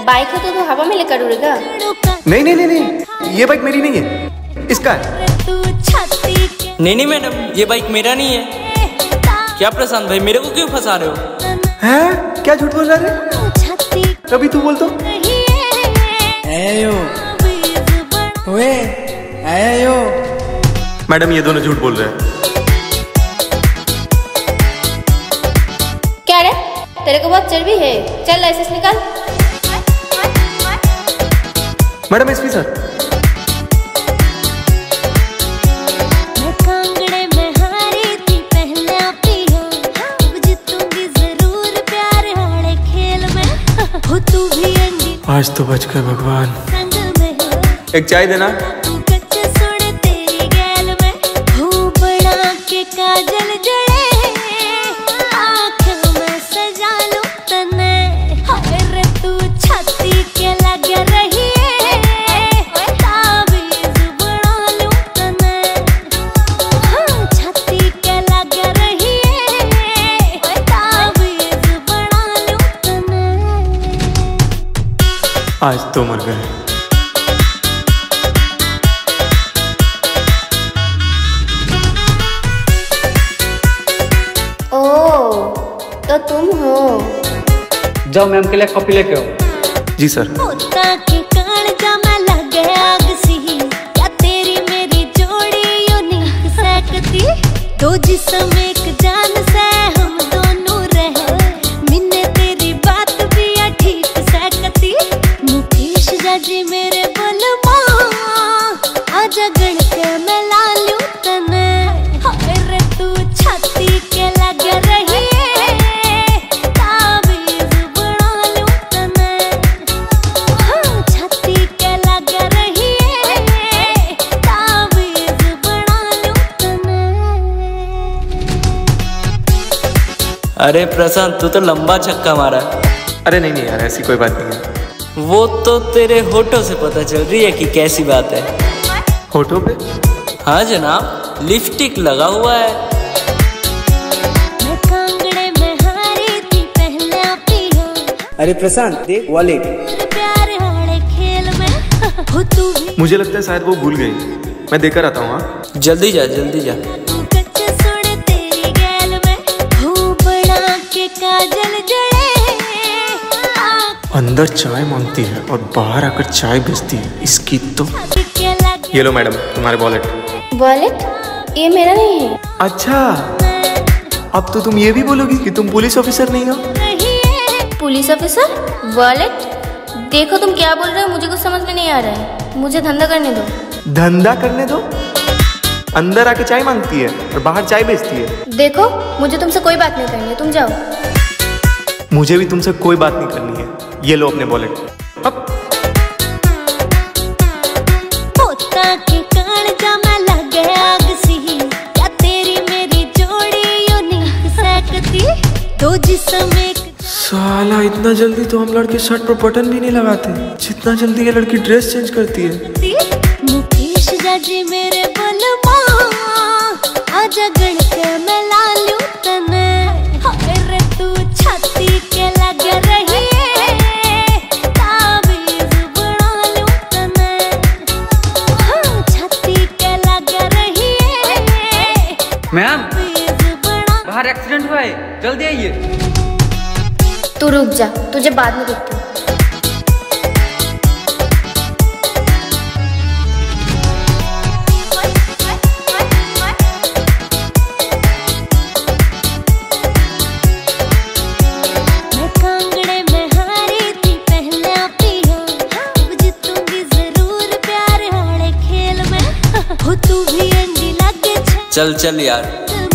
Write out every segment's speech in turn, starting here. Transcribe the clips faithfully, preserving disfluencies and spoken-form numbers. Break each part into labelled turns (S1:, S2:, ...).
S1: Bike है तो तू हवा में लेकर उड़ेगा।
S2: नहीं नहीं नहीं नहीं, ये बाइक मेरी नहीं है, इसका है।
S3: नहीं नहीं मैडम, ये बाइक मेरा नहीं है। क्या प्रशांत भाई, मेरे को क्यों फंसा रहे हो?
S2: हैं? क्या झूठ बोल रहा है? अभी तू बोल तो।
S4: आयो ओए आयो।
S2: मैडम ये दोनों झूठ बोल रहे हैं।
S1: क्या रे, तेरे को बहुत चर्बी है, चल लाइसेंस निकाल।
S2: Madam SP sir. आज तो बच गए भगवान। एक चाय देना। आज तो मर गए।
S1: ओह, तो तुम हो।
S4: जाओ मैम के लिए कॉपी लेके आओ।
S2: जी सर।
S5: दो जिस्म एक जान से हम दोनों रहे, मिन्ने तेरी बात भी या ठीक सकती। मुकेश जाजी मेरे बलमा, आजा गण के मैं ला लूं तने। हाय रे तू छाती के लग रही है, ताबीज बना लूं तने। हाँ छाती के लग रही है, ताबीज बना लूं तने।
S3: अरे प्रशांत, तू तो लंबा छक्का मारा।
S2: अरे नहीं नहीं यार, ऐसी कोई बात नहीं है।
S3: वो तो तेरे होठों से पता चल रही है कि कैसी बात है।
S2: होठों पे?
S3: हाँ जनाब, लिपस्टिक लगा हुआ है।
S5: मैं कांगड़े में हारी थी पहले पिया।
S4: अरे प्रशांत देख वॉलेट।
S5: प्यार हारे खेल में हो तू भी।
S2: मुझे लगता है शायद वो भूल गई, मैं देकर आता हूँ। हाँ
S3: जल्दी जा जल्दी जा।
S5: कच्चे सुन तेरी गैल में, हो बड़ा के काजल जड़े।
S2: अंदर चाय मांगती है और बाहर आकर चाय बेचती है, इसकी तो। ये लो मैडम तुम्हारे वॉलेट।
S1: वॉलेट? ये मेरा नहीं है।
S2: अच्छा, अब तो तुम ये भी बोलोगी कि तुम पुलिस ऑफिसर नहीं हो।
S1: Police officer? वॉलेट? देखो तुम क्या बोल रहे हो, मुझे कुछ समझ में नहीं आ रहा है। मुझे धंधा करने दो।
S2: धंधा करने दो? अंदर आके चाय मांगती है और बाहर चाय बेचती है। देखो
S1: मुझे तुमसे कोई बात नहीं करनी है, तुम जाओ।
S2: मुझे भी तुमसे कोई बात नहीं करनी है। ये लो अपने वॉलेट। अब
S5: के कान जामा लग गया आग सी, क्या तेरी मेरी जोड़ी यूनिक सकती। दो जिस्म एक।
S2: साला इतना जल्दी तो हम लड़के शर्ट पर बटन भी नहीं लगाते, जितना जल्दी ये लड़की ड्रेस चेंज करती है।
S5: मुकेश जाजी मेरे बलमा, आजा गण के मैं ला लूं तने। हाय रे तू छाती के लग रही है, ताबीज बना लूं तने। हाँ छाती के लग रही है।
S4: मैम बाहर एक्सीडेंट हुआ है, जल्दी आइए।
S1: तू रुक जा, तुझे बाद में देखती हूँ।
S5: मैं कांगड़े में हारी थी पहले पिया, अब जीतूंगी जरूर प्यार हारे खेल में। हो तू भी अंडी लगे
S3: चल चल यार।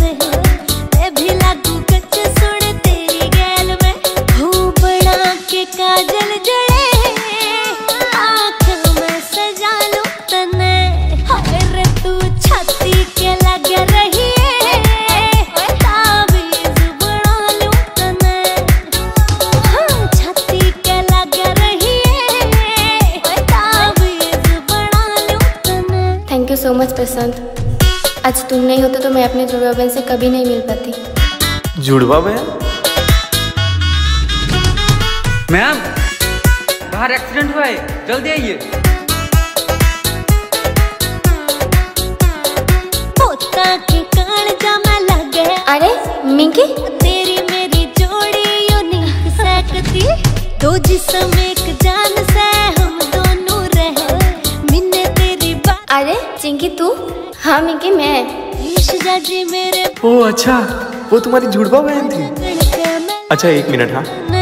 S5: काजल जड़े, आँख में सजा लूं तने। हाय रे तू छाती के लग रही है, ताबीज बना लूं तने। हाँ छाती के लग रही है, ताबीज बना लूं तने।
S1: Thank you so much Prashant. आज तुम नहीं होते तो मैं अपने जुड़वा बहन से कभी नहीं मिल पाती।
S2: जुड़वा बहन?
S4: मैम बाहर एक्सीडेंट हुआ है, जल्दी आइए।
S5: पोता के कान जामा लगे।
S1: अरे मिंकी,
S5: तेरी मेरी जोड़ी यूनिक सकती, दो जिस्म एक जान से हम दोनों रहे, मिन्ने तेरी बात।
S1: अरे चिंकी तू? हाँ मिंकी मैं।
S5: ईश जाजी मेरे
S2: ओ अच्छा, वो तुम्हारी जुड़वा बहन थी। अच्छा एक मिनट। हाँ